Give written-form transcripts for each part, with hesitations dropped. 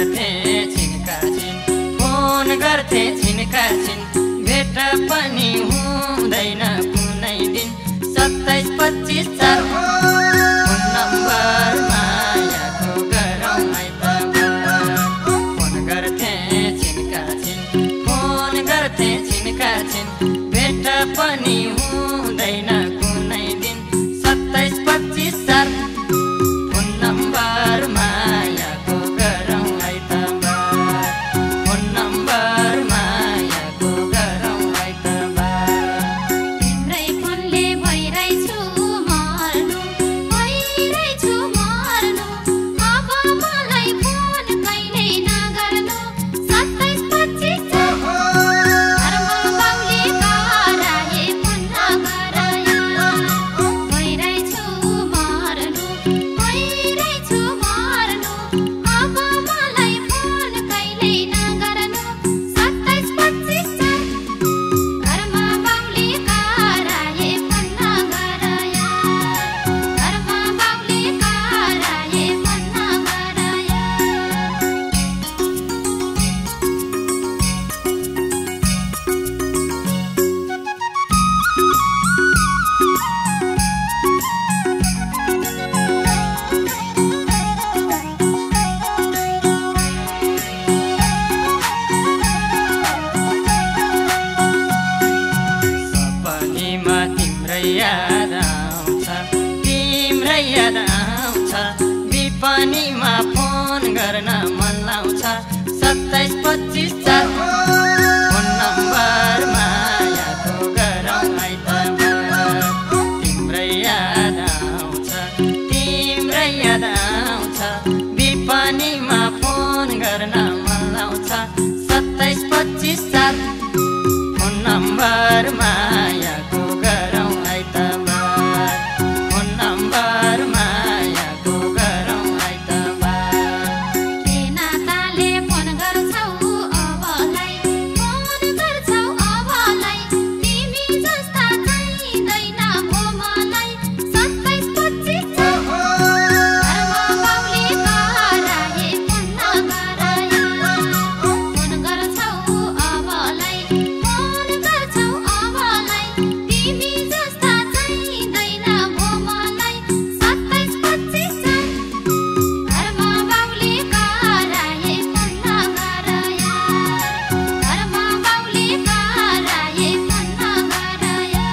गर्थे छिनका छिन फोन गर्थे छिनका छिन भेट पनि हुँदैन कुनै दिन 27-25 4 फोन नम्बर मायाको गरौँ आइतबार फोन गर्थे छिनका छिन फोन गर्थे छिनका छिन भेट पनि हुँदैन कुनै दिन 27-25 4 फोन नम्बर मायाको गरौँ आइतबार फोन नम्बर मायाको गरौँ आइतबार तिम्रै फोनले भइरहेछु मर्नु अब मलाई फोन कहिल्यै नगर्नु 27-25 घरमा बाउले कराए फोन नगरायो भइरहेछु मर्नु अब मलाई फोन कहिल्यै नगर्नु 27-25 घरमा बाउले कराए फोन नगरायो घरमा बाउले कराए फोन नगरायो सपनीमा तिम्रै याद आउँछ विपनीमा फोन गर्न मन लाउँछ 27-25 4 फोन नम्बर मायाको गरौँ आइतबार तिम्रै याद आउँछ विपनीमा फोन गर्न मन लाउँछ 27-25 4 फोन नम्बर मायाको गरौँ आइतबार फोन नम्बर मायाको गरौँ आइतबार के नाताले फोन गर्छौ अबलाई तिमी जस्ता चाहिँदैन भो मलाई 27-25 घरमा बाउले कराए फोन नगरायो फोन गर्छौ अबलाई तिमी जस्ता चाहिँदैन भो मलाई 27-25 घरमा बाउले कराए फोन नगरायो घरमा बाउले कराए फोन नगरायो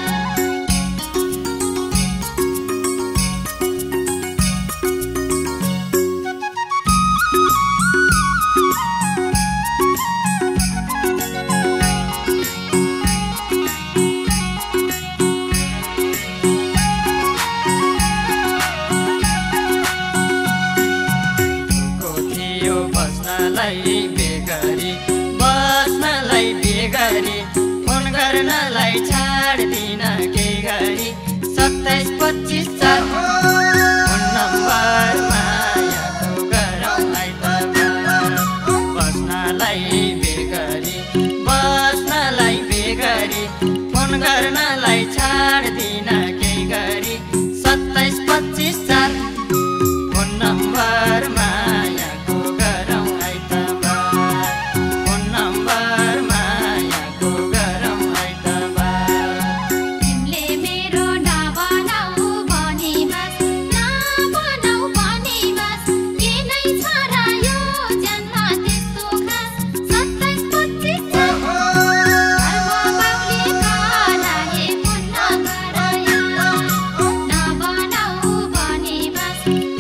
को थियो बस्नलाई बेगरी फोन गर्नलाई छाड्दिन के गरी 27-25 4 फोन नम्बर मायाको गरौँ आइतबार बस्नलाई बेगरी फोन गर्नलाई छाड्दिन के गरी 27-25 4 फोन नम्बर मायाको गरौँ आइतबार फोन नम्बर मायाको गरौँ आइतबार तिमीले मेरो नबनाऊ भनी बस के नै छ र यो जन्म त्यस्तो खास 27-25 घरमा बाउले कराए फोन नगरायो नबनाऊ भनी बस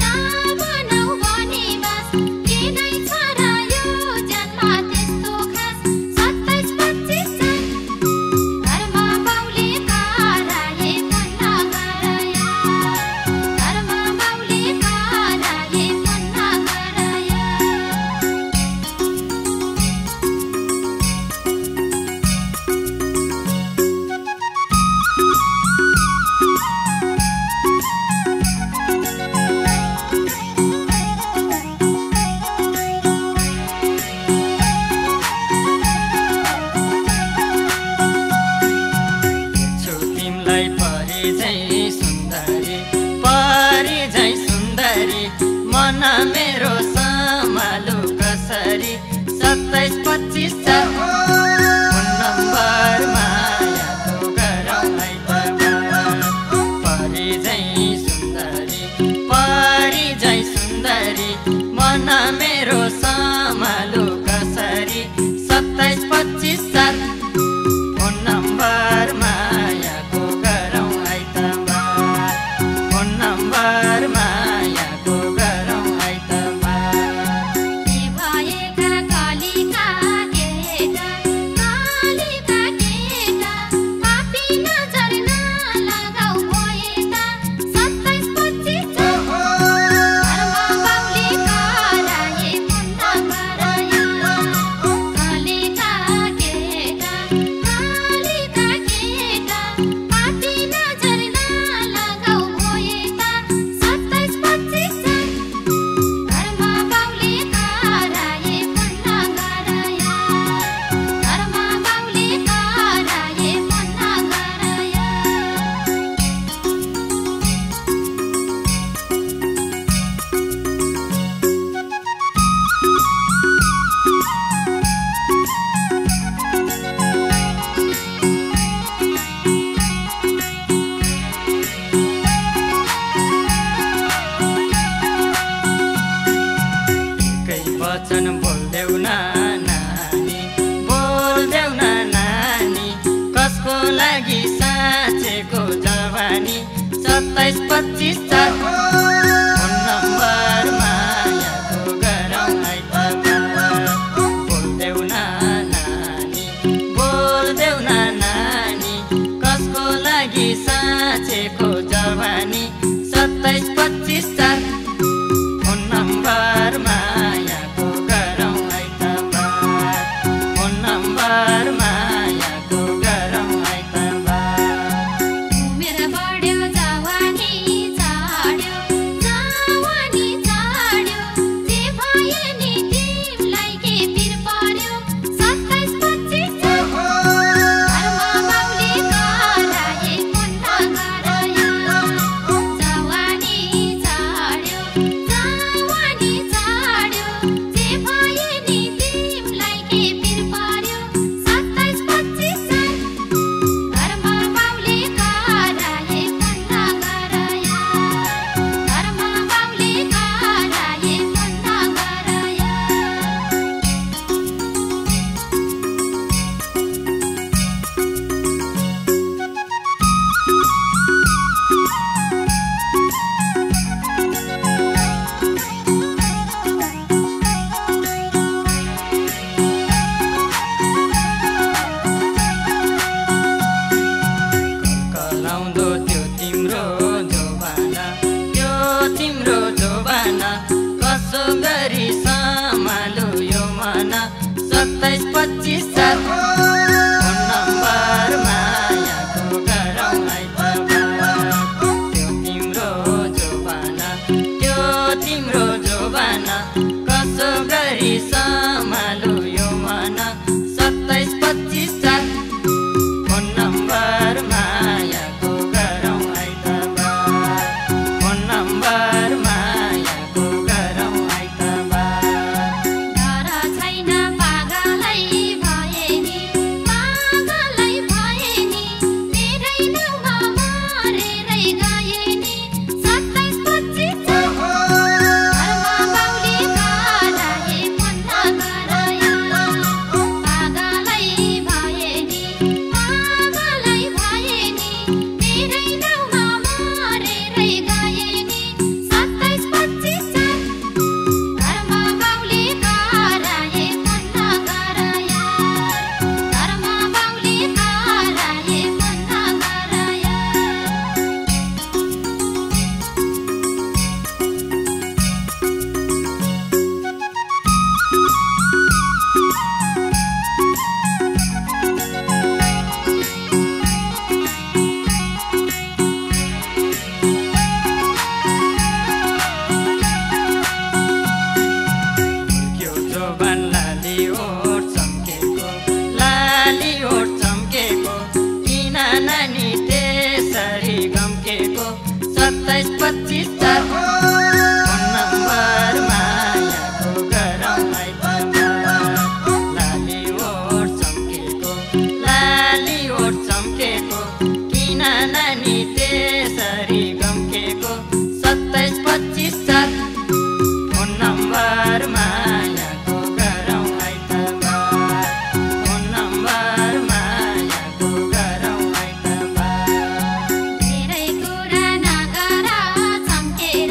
के नै छ र यो जन्म त्यस्तो खास 27-25 घरमा बाउले कराए फोन नगरायो घरमा बाउले कराए फोन नगरायो छु तिमलाई परे झै सुन्दरी मन मेरो सम्हालु साँचेको जवानी 27 25 4 फोन नम्बर मायाको गरौँ आइतबार बोल्देऊ न नानी बोल्देऊ न नानी कसको लागि साँचेको जवानी 27 25 4 फोन नम्बर मायाको गरौँ आइतबार फोन नम्बर मायाको गरौँ आइतबार उमेर बढ्यो जवानी चाड्यो जवानी चाड्यो जे भए नि तिमीलाई के पिर पर्यो 27 25 घरमा बाउले कराए कुन्ता गरायो जवानी चाड्यो जवानी चाड्यो जे भए नि तिमीलाई के पिर पर्यो 27 25 घरमा बाउले कराए कुन्ता गरायो घरमा बाउले कराए कुन्ता गरायो कलाउँदो त्यो तिम्रो जोबाना कसो गरी सम्हालु यो मन 27 25 4 फोन नम्बर मायाको गरौँ आइतबार त्यो तिम्रो जोबाना कसो गरी सम्हालु यो मन 27 25 4 फोन नम्बर मायाको गरौँ आइतबार फोन नम्बर मायाको गरौँ आइतबार डर छैन पागलै भए नि मेरै नाउँमा मरेरै गए नि 27 25 घरमा बाउले कराए कुन्ता गरायो पागलै भए नि मेरै नाउँमा मरेरै गए नि 27 25 घरमा बाउले कराए कुन्ता गरायो घरमा बाउले कराए कुन्ता गरायो त्यो जोबान लाली ओठ चम्केको किन नानी त्यसरी गम्केको 27 25 4 फोन नम्बर मायाको गरौँ आइतबार लाली ओठ चम्केको किन नानी त्यसरी गम्केको 27 25 4 फोन नम्बर मायाको गरौँ आइतबार फोन नम्बर मायाको गरौँ आइतबार धेरै कुरा नगर चम्केर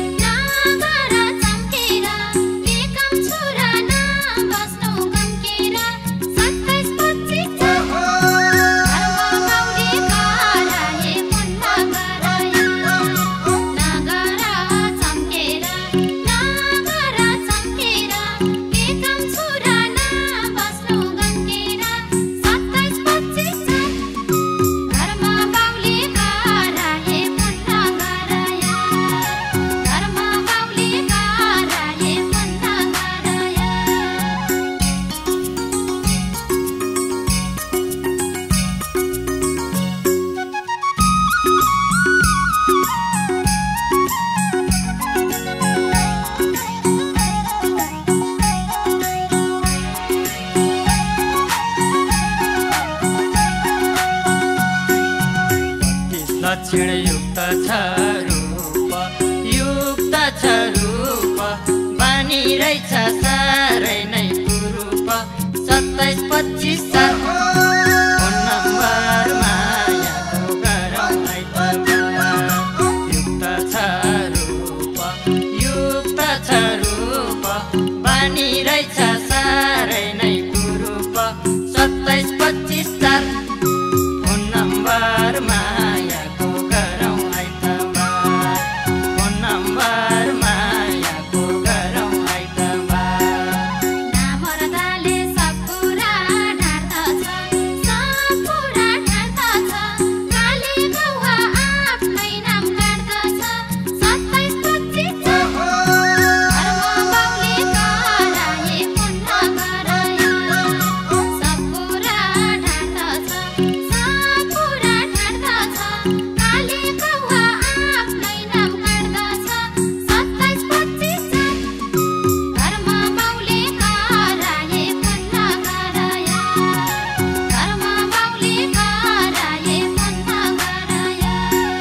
के काम छोरा नबस्नु गम्केर 27 25 घरमा बाउले कराए कुन्ता गरायो नगर चम्केर के काम छोरा नबस्नु गम्केर 27 25 घरमा बाउले कराए कुन्ता गरायो घरमा बाउले कराए कुन्ता गरायो लक्षण युक्त छ रूप बानी रहेछ साह्रै नै कुरूप 27 25 4 फोन नम्बर मायाको नम्बर मायाको गरौँ आइतबार फोन नम्बर मायाको गरौँ आइतबार नामर्दाले सब कुरा ढाड्दछ सब कुरा ढाड्दछ काली गौवा आफ्नै नाम काट्दछ 27-25 घरमा बाउले कराए फोन नगराया घरमा बाउले कराए फोन नगराया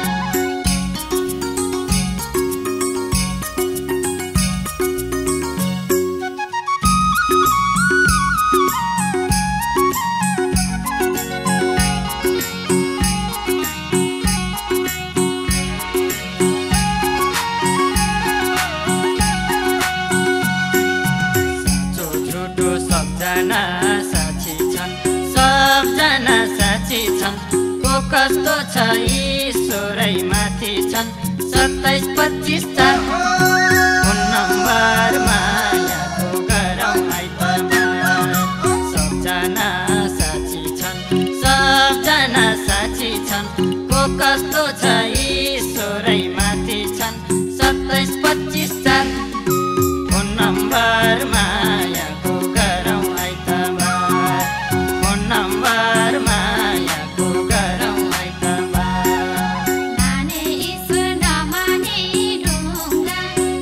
साँचो झुटो सबजना साक्षी छन् सबजना साक्षी छन् को कस्तो छ ईश्वरै माथि छन् 27-25 फोन नम्बर मायाको गरौँ आइतबार सबजना साक्षी छन् सबजना साक्षी छन् को कस्तो छ ईश्वरै माथि छन् 27-25 फोन नम्बर मायाको गरौँ आइतबार फोन नम्बर मायाको गरौँ आइतबार नाने ईश्वर नमाने ढुङ्गा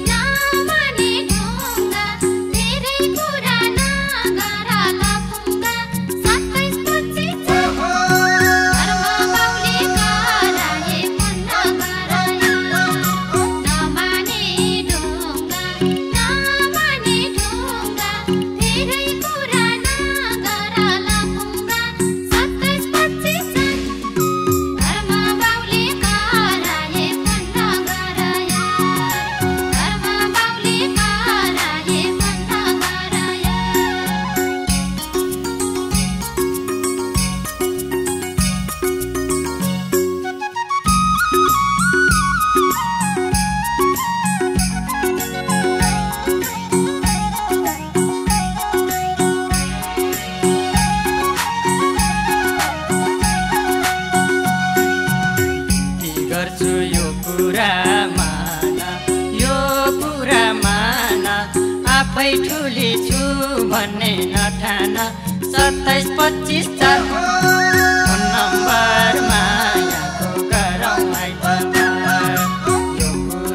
धेरै कुरा नगर लफुङ्गा 27-25 घरमा बाउले कराए फोन नगराया नमाने ढुङ्गा धेरै कुरा नगर लफुङ्गा 27-25 घरमा बाउले कराए फोन नगराया घरमा बाउले कराए फोन नगराया बिन्ती गर्छु यो कुरा मान आफै ठुली छु भन्ने नठान 27-25 फोन नम्बर मायाको गरौँ आइतबार यो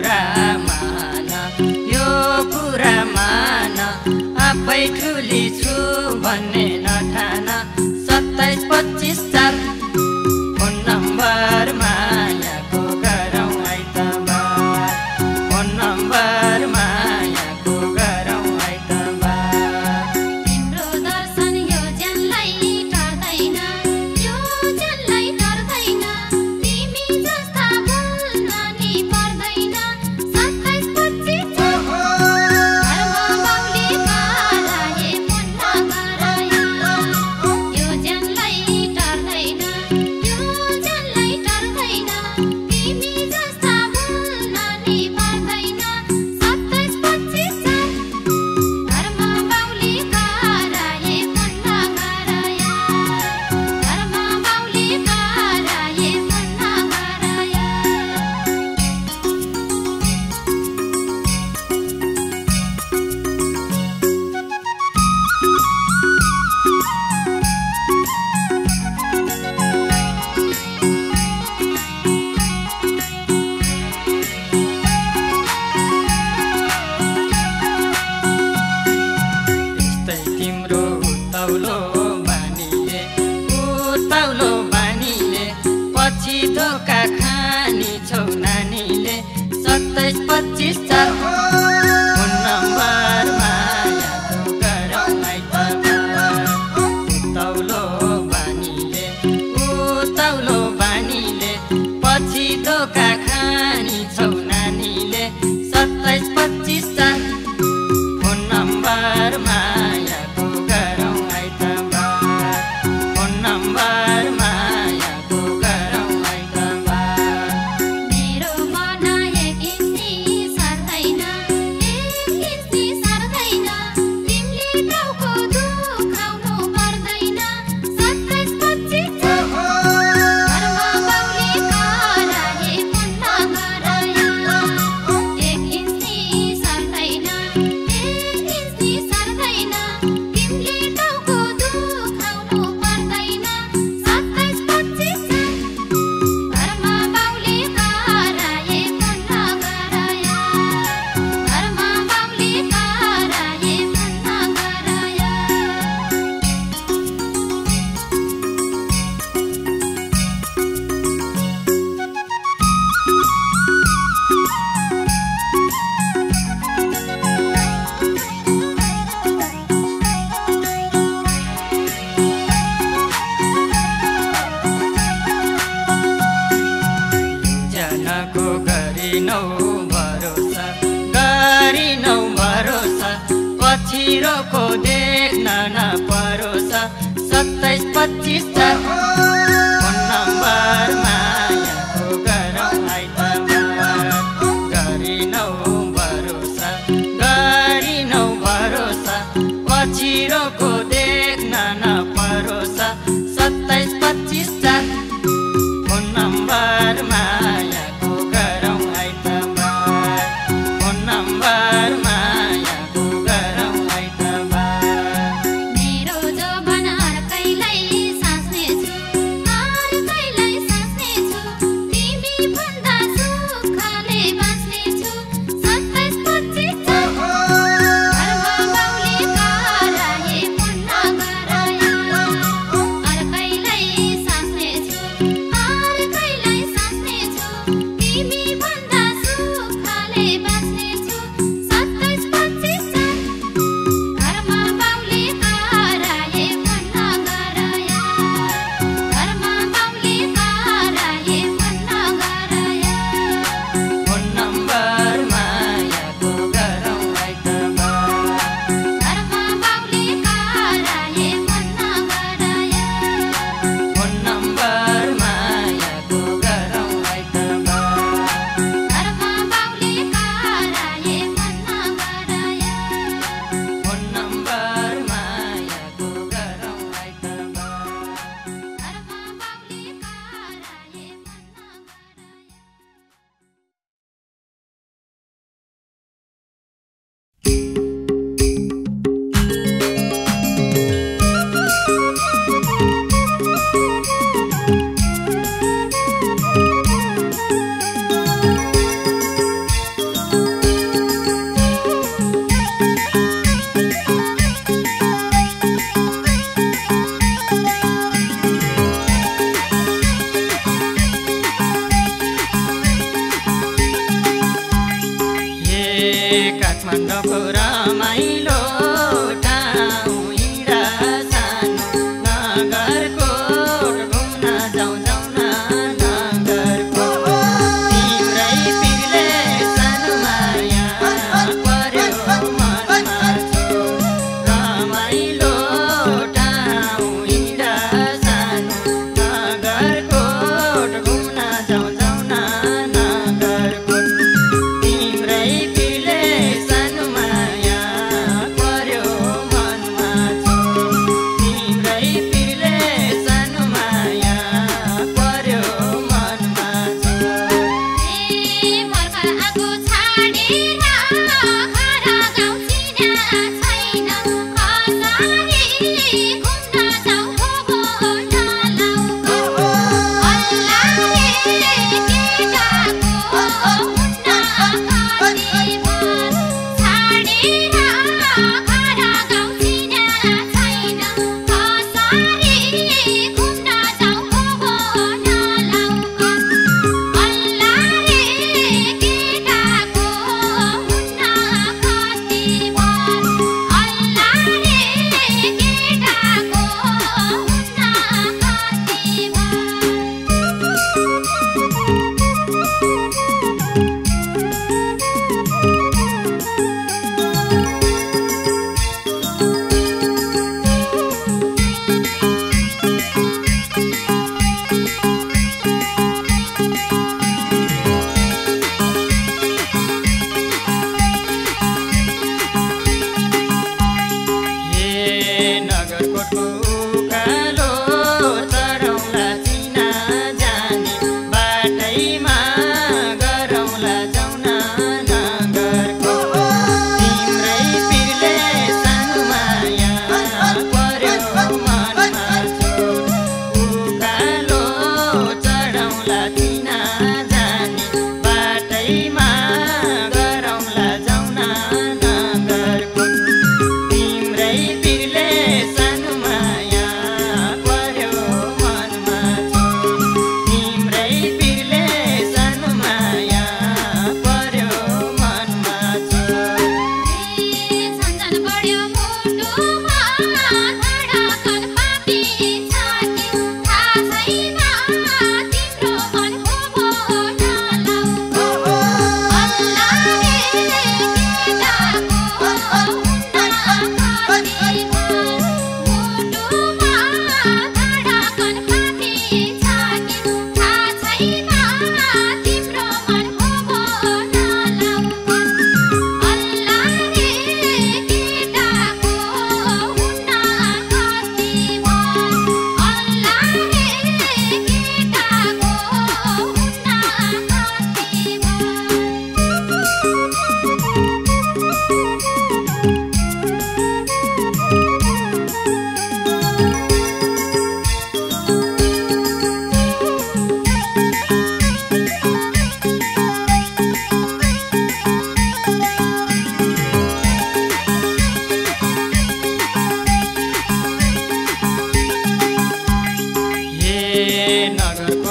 कुरा मान आफै ठुली छु भन्ने नठान 27-25 फोन नम्बर मायाको गरौँ आइतबार फोन नम्बर मायाको गरौँ आइतबार तिम्रो दर्शन यो ज्यानलाई टर्दैन तिमी जस्ता बोल्न नि पर्दैन 27-25 घरमा बाउले कराए फोन नगराया यो ज्यानलाई टर्दैन तिमी जस्ता बोल्न नि पर्दैन 27-25 घरमा बाउले कराए फोन नगराया घरमा बाउले कराए फोन नगराया यस्तै तिम्रो उत्ताउलो बानीले पछि धोका खानी छौ नानीले 27-25 फोन नम्बर मायाको गरौँ आइतबार उत्ताउलो बानीले पछि धोका खानी छौ नानीले 27-25 फोन नम्बर मायाको गरौँ आइतबार फोन नम्बर मायाको गरौँ गरिनौ भरोसा गरिनौ भरोसा पछिरोको देख्न नपरोसा 2725 फोन नम्बर मायाको गरौँ आइतबार गरिनौ भरोसा पछिरोको देख्न नपरोसा 2725 फोन नम्बर मायाको गरौँ आइतबार फोन नम्बर मायाको गरौँ आइतबार मेरो जोबन अर्कैलाई सास्ने छु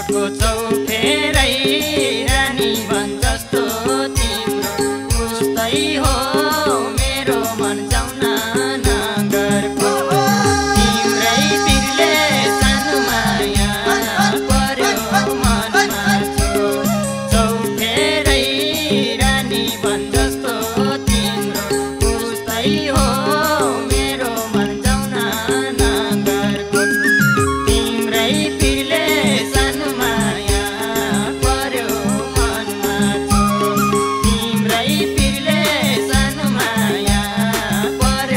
कोटको चौफेरै रानी भन् जस्तो तिम्रो उस्तै हो मेरो मन जाउन नगरको तिम्रै पिरले सानो माया पर्यो मनमा चौफेरै रानी भन् जस्तो तिम्रो उस्तै हो मेरो मन जाउन नगरको तिम्रै पिरले सानो माया पर्यो मनमा तिम्रै पिरले सानो माया पर्यो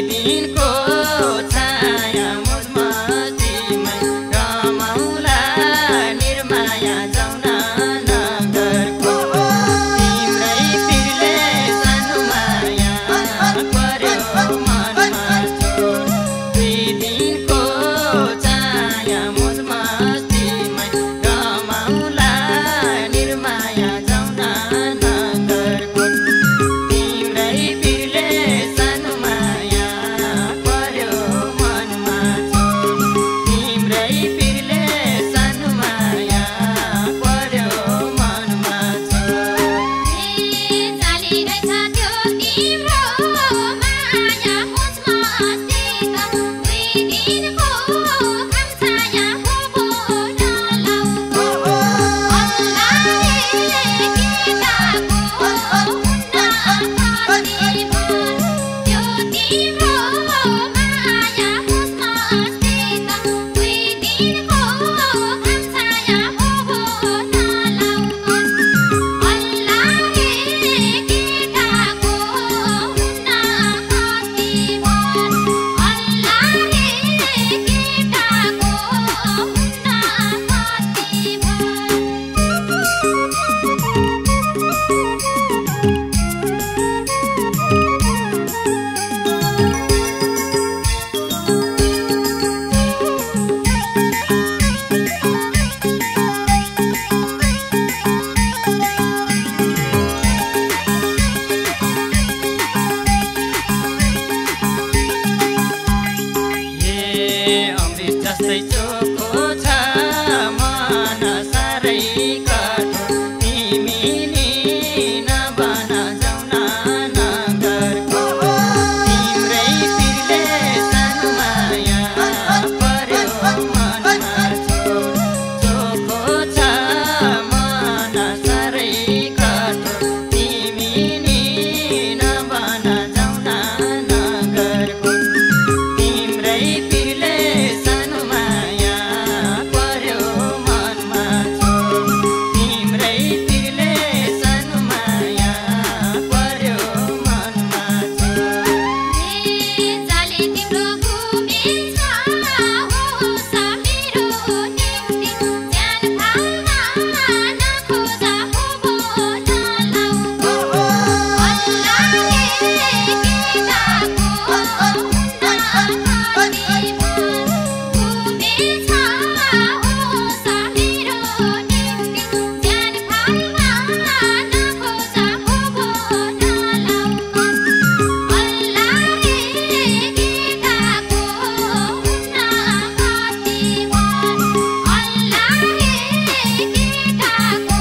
दिनको छाया मोज मस्तीमै रमाउला निर्माया जाउन नगरको तिम्रै पिरले सानो माया पर्यो मनमा चोट दुई दिनको छाया मोज मस्तीमै रमाउला निर्माया जाउन नगरको तिम्रै पिरले सानो माया पर्यो मनमा चोट तिम्रै पिरले सानो माया पर्यो मनमा चोट चालिरहेछ त्यो तिम्रो माया मोज मस्तीका दुई दिनको घामछाया पो नलाउको अल्लाहले केटाको हुन्न कति भन त्यो तिम्रो माया मोज मस्तीका दुई दिनको घामछाया पो नलाउको अल्लाहले केटाको हुन्न कति भन अल्लाहले केटाको अमृत जस्तै चोखो छ मन साह्रै कठोर तिमी नि नबन जाउन नगरको तिम्रै पिरले सानो माया पर्यो मनमा चोट चोखो छ मन साह्रै कठोर तिमी नि नबन जाउन नगरको तिम्रै पिरले सानो माया पर्यो मनमा चोट तिम्रै पिरले सानो माया पर्यो मनमा चोट जाले तिम्रो घुमेछ होस् मेरो निम्ति ज्यान फाल्न नखोजा हो नलाउको अल्लाहले केटाको हुन्न कति भन घुमेछ होस् मेरो निम्ति ज्यान फाल्न नखोजा हो नलाउको अल्लाहले केटाको हुन्न कति भन अल्लाहले केटाको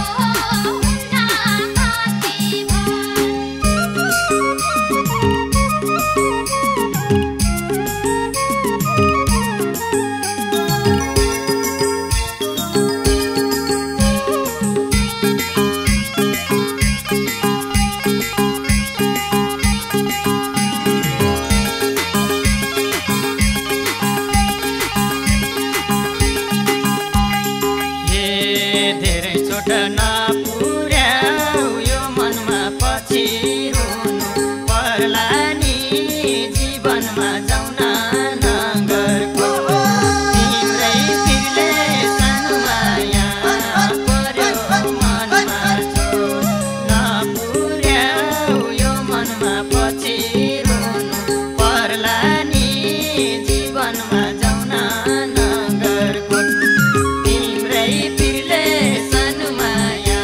धेरै चोट नपुर्याऊ यो मनमा पछि रुनु पर्ला नि जीवनमा जाउन नगरको तिम्रै पिरले सानो माया पर्यो मनमा चोट नपुर्याऊ यो मनमा पछि रुनु पर्ला नि जीवनमा जाउन नगरको तिम्रै पिरले सानो माया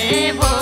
हो